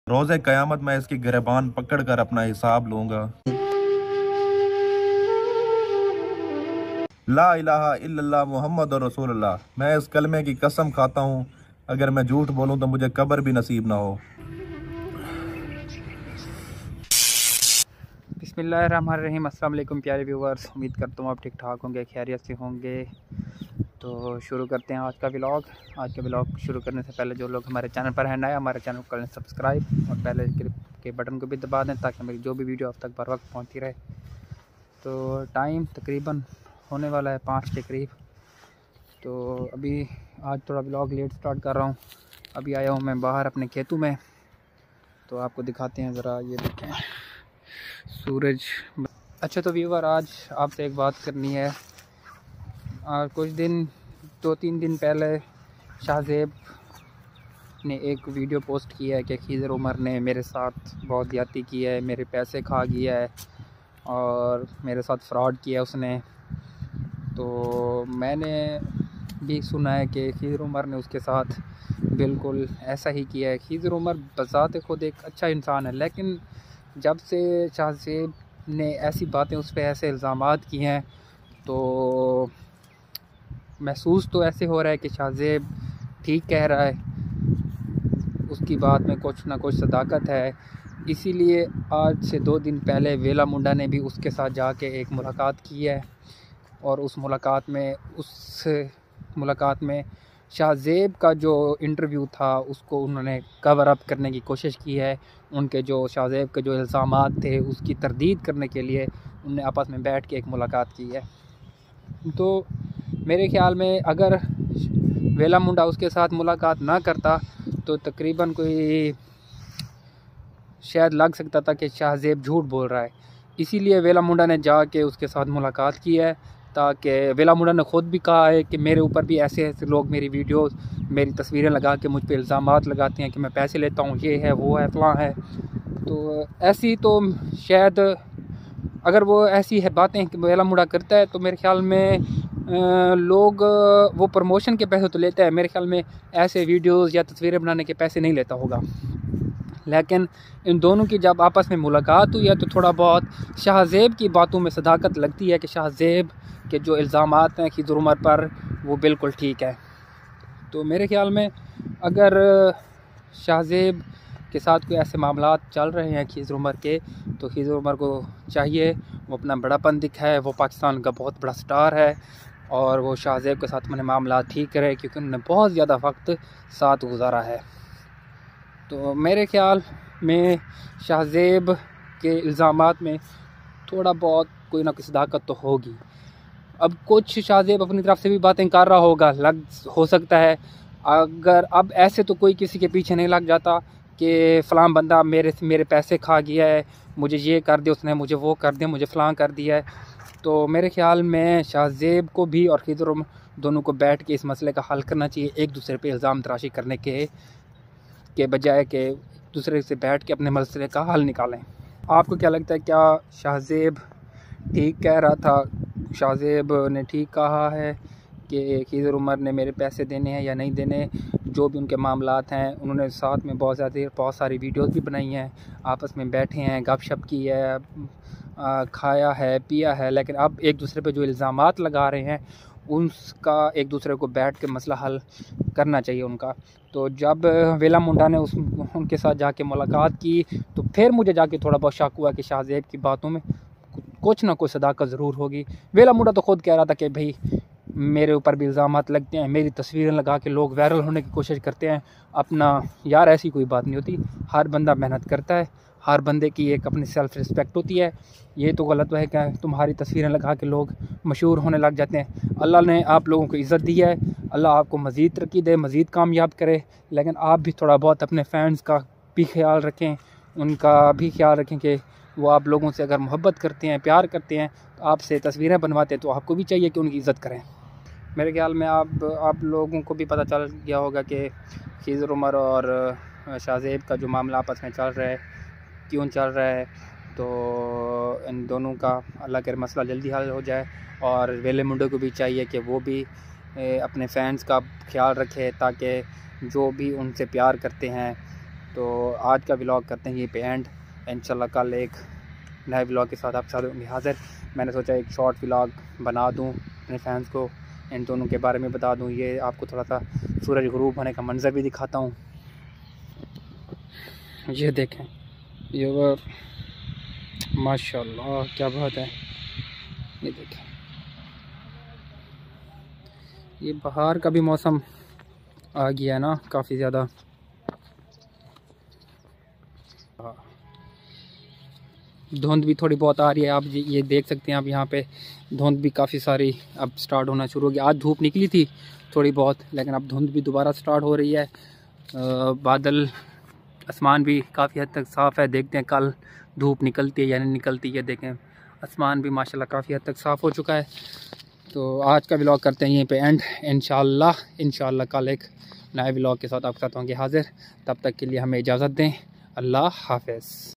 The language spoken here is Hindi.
रोज़े क़यामत मैं इसकी गिरबान पकड़ कर अपना हिसाब लूँगा। ला इलाहा इल्लल्लाह मुहम्मद रसूलुल्लाह। मैं इस कलमे की कसम खाता हूँ, अगर मैं झूठ बोलूँ तो मुझे कब्र भी नसीब ना हो। बिस्मिल्लाहिर्रहमानिर्रहीम। अस्सलाम वालेकुम प्यारे व्यूवर्स, उम्मीद करता हूँ आप ठीक ठाक होंगे, खैरियत से होंगे। तो शुरू करते हैं आज का व्लॉग। आज का व्लॉग शुरू करने से पहले जो लोग हमारे चैनल पर हैं नए, हमारे चैनल को करें सब्सक्राइब और पहले के बटन को भी दबा दें ताकि मेरी जो भी वीडियो अब तक बर वक्त पहुँचती रहे। तो टाइम तकरीबन होने वाला है 5 के करीब। तो अभी आज थोड़ा व्लॉग लेट स्टार्ट कर रहा हूँ। अभी आया हूँ मैं बाहर अपने खेतों में, तो आपको दिखाते हैं ज़रा। ये देखें सूरज। अच्छा तो व्यूवर, आज आपसे एक बात करनी है। कुछ दिन 2-3 दिन पहले शाहज़ेब ने एक वीडियो पोस्ट किया है कि खिज़र उमर ने मेरे साथ बहुत ज़्यादती की है, मेरे पैसे खा गया है और मेरे साथ फ्रॉड किया उसने। तो मैंने भी सुना है कि खिज़र उमर ने उसके साथ बिल्कुल ऐसा ही किया है। खिज़र उमर बज़ात खुद एक अच्छा इंसान है, लेकिन जब से शाहज़ेब ने ऐसी बातें उस पर ऐसे इल्ज़ामात किए हैं तो महसूस तो ऐसे हो रहा है कि शाहज़ेब ठीक कह रहा है, उसकी बात में कुछ ना कुछ सदाकत है। इसीलिए आज से 2 दिन पहले वेला मुंडा ने भी उसके साथ जाके एक मुलाकात की है और उस मुलाकात में शाहज़ेब का जो इंटरव्यू था उसको उन्होंने कवर अप करने की कोशिश की है। उनके जो शाहज़ेब के जो इल्ज़ामात थे उसकी तरदीद करने के लिए उन्होंने आपस में बैठ के एक मुलाकात की है। तो मेरे ख़्याल में अगर वेला मुंडा उसके साथ मुलाकात ना करता तो तकरीबन कोई शायद लग सकता था कि शाहज़ेब झूठ बोल रहा है। इसीलिए वेला मुंडा ने जाके उसके साथ मुलाकात की है, ताकि वेला मुंडा ने ख़ुद भी कहा है कि मेरे ऊपर भी ऐसे ऐसे लोग मेरी वीडियोस, मेरी तस्वीरें लगा के मुझ पे इल्ज़ामात लगाते हैं कि मैं पैसे लेता हूँ, ये है वो है फ़लाँ है। तो ऐसी तो शायद अगर वो ऐसी है बातें कि वेला मुंडा करता है तो मेरे ख़्याल में लोग वो प्रमोशन के पैसे तो लेता है, मेरे ख़्याल में ऐसे वीडियोस या तस्वीरें बनाने के पैसे नहीं लेता होगा। लेकिन इन दोनों की जब आपस में मुलाकात हुई है तो थोड़ा बहुत शाहज़ेब की बातों में सदाकत लगती है कि शाहज़ेब के जो इल्ज़ामात हैं खिज़र उमर पर वो बिल्कुल ठीक है। तो मेरे ख़्याल में अगर शाहज़ेब के साथ कोई ऐसे मामलात चल रहे हैं खिज़र उमर के, तो खिज़र उमर को चाहिए वो अपना बड़ापन दिखाए। वो पाकिस्तान का बहुत बड़ा स्टार है और वो शाहज़ेब के साथ अपने मामला ठीक करे, क्योंकि उन्होंने बहुत ज़्यादा वक्त साथ गुजारा है। तो मेरे ख़्याल में शाहज़ेब के इल्ज़ामात में थोड़ा बहुत कोई ना कोई सदाकत तो होगी। अब कुछ शाहज़ेब अपनी तरफ से भी बातें कर रहा होगा, हो सकता है। अगर अब ऐसे तो कोई किसी के पीछे नहीं लग जाता कि फ़लाँ बंदा मेरे पैसे खा गया है, मुझे ये कर दिया उसने, मुझे वो कर दिया, मुझे फ़लाँ कर दिया है। तो मेरे ख़्याल में शाहज़ेब को भी और खिज़र उमर दोनों को बैठ के इस मसले का हल करना चाहिए, एक दूसरे पे इल्ज़ाम तराशी करने के बजाय कि दूसरे से बैठ के अपने मसले का हल निकालें। आपको क्या लगता है, क्या शाहज़ेब ठीक कह रहा था? शाहज़ेब ने ठीक कहा है कि खिज़र उमर ने मेरे पैसे देने हैं या नहीं देने? जो भी उनके मामलात हैं, उन्होंने साथ में बहुत सारी वीडियोस भी बनाई हैं, आपस में बैठे हैं, गपशप की है, खाया है, पिया है। लेकिन अब एक दूसरे पे जो इल्ज़ामात लगा रहे हैं उसका एक दूसरे को बैठ के मसला हल करना चाहिए उनका। तो जब वेला मुंडा ने उनके साथ जाके मुलाकात की तो फिर मुझे जाके थोड़ा बहुत शक हुआ कि शाहज़ेब की बातों में कुछ ना कुछ सदाकत ज़रूर होगी। वेला मुंडा तो ख़ुद कह रहा था कि भाई मेरे ऊपर भी इल्ज़ामात लगते हैं, मेरी तस्वीरें लगा के लोग वायरल होने की कोशिश करते हैं अपना। यार ऐसी कोई बात नहीं होती, हर बंदा मेहनत करता है, हर बंदे की एक अपनी सेल्फ़ रिस्पेक्ट होती है। ये तो गलत है कि तुम्हारी तस्वीरें लगा के लोग मशहूर होने लग जाते हैं। अल्लाह ने आप लोगों को इज़्ज़त दी है, अल्लाह आपको मज़ीद तरक्की दे, मज़ीद कामयाब करे। लेकिन आप भी थोड़ा बहुत अपने फ़ैन्स का भी ख्याल रखें, उनका भी ख्याल रखें कि वो आप लोगों से अगर मोहब्बत करते हैं, प्यार करते हैं, तो आपसे तस्वीरें बनवाते हैं, तो आपको भी चाहिए कि उनकी इज़्ज़त करें। मेरे ख्याल में आप लोगों को भी पता चल गया होगा कि खिज़र उमर और शाहज़ेब का जो मामला आपस में चल रहा है, क्यों चल रहा है। तो इन दोनों का अल्लाह करे मसला जल्दी हल हो जाए। और वेले मुंडे को भी चाहिए कि वो भी अपने फ़ैन्स का ख्याल रखे, ताकि जो भी उनसे प्यार करते हैं तो आज का व्लॉग करते हैं ये पे एंड। इंशाल्लाह कल एक नए व्लॉग के साथ आप साथ होंगे हाज़िर। मैंने सोचा एक शॉर्ट व्लॉग बना दूँ अपने फैंस को, इन दोनों के बारे में बता दूँ। ये आपको थोड़ा सा सूरज गुरूब होने का मंज़र भी दिखाता हूँ। ये देखें ये माशाल्लाह क्या बात है। ये देखें ये बाहर का भी मौसम आ गया है ना काफ़ी ज़्यादा। धुंध भी थोड़ी बहुत आ रही है, आप ये देख सकते हैं। आप यहाँ पे धुंध भी काफ़ी सारी अब स्टार्ट होना शुरू हो गया। आज धूप निकली थी थोड़ी बहुत, लेकिन अब धुंध भी दोबारा स्टार्ट हो रही है। बादल आसमान भी काफ़ी हद तक साफ़ है। देखते हैं कल धूप निकलती है या नहीं निकलती है। देखें आसमान भी माशाल्लाह काफ़ी हद तक साफ़ हो चुका है। तो आज का व्लॉग करते हैं यहीं पे एंड। इंशाल्लाह कल एक नए व्लॉग के साथ आपके साथ होंगे हाज़िर। तब तक के लिए हमें इजाज़त दें। अल्लाह हाफ़िज़।